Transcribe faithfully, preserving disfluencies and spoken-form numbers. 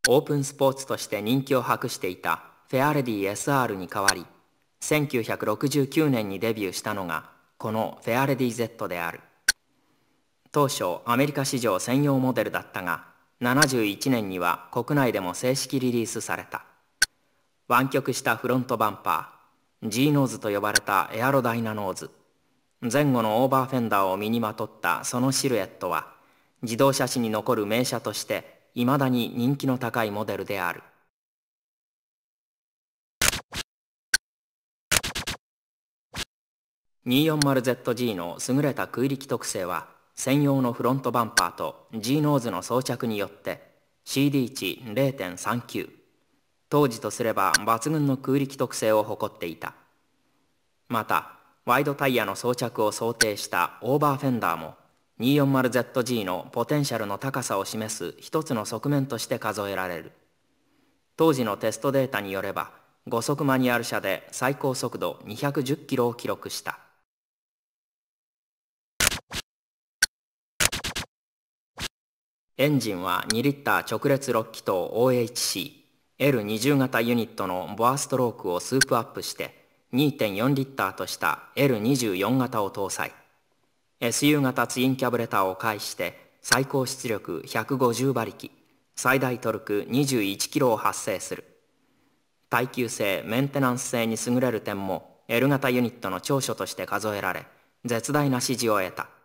オープンスポーツとして人気を博していたフェアレディ エスアール に代わり、せんきゅうひゃくろくじゅうきゅうねんにデビューしたのがこのフェアレディ Z である。当初アメリカ市場専用モデルだったが、ななじゅういちねんには国内でも正式リリースされた。湾曲したフロントバンパー、 G ノーズと呼ばれたエアロダイナノーズ、前後のオーバーフェンダーを身にまとったそのシルエットは、自動車史に残る名車としていまだに人気の高いモデルである。にひゃくよんじゅうゼットジー の優れた空力特性は、専用のフロントバンパーと G ノーズの装着によって シーディー 値 れいてんさんきゅう、当時とすれば抜群の空力特性を誇っていた。またワイドタイヤの装着を想定したオーバーフェンダーも にひゃくよんじゅうゼットジー のポテンシャルの高さを示す一つの側面として数えられる。当時のテストデータによれば、ご速マニュアル車で最高速度にひゃくじゅっキロを記録した。エンジンはにリッター直列ろっ気筒 オーエイチシー、エルにじゅう 型ユニットのボアストロークをスープアップして にてんよんリッターとした エルにじゅうよん 型を搭載。 エスユー 型ツインキャブレターを介して最高出力ひゃくごじゅう馬力、最大トルクにじゅういちキロを発生する。耐久性、メンテナンス性に優れる点も L 型ユニットの長所として数えられ、絶大な支持を得た。